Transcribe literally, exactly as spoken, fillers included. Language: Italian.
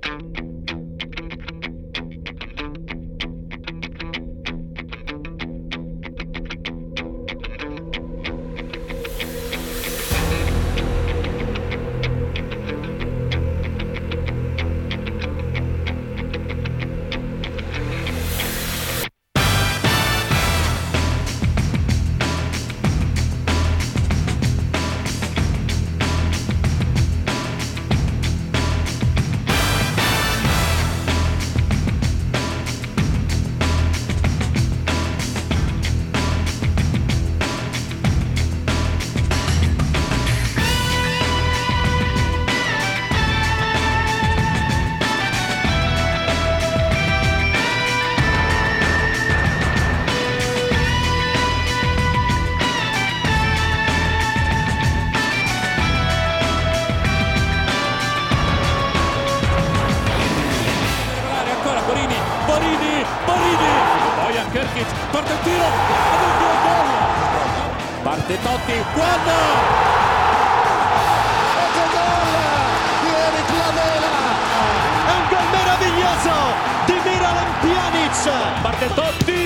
Borini, Borini, Bojan Krkić, parte il tiro, addirittura gol, parte Totti, guarda! Ecco gol di Erik Lamela, è un gol meraviglioso di Miralem Pjanic, parte Totti!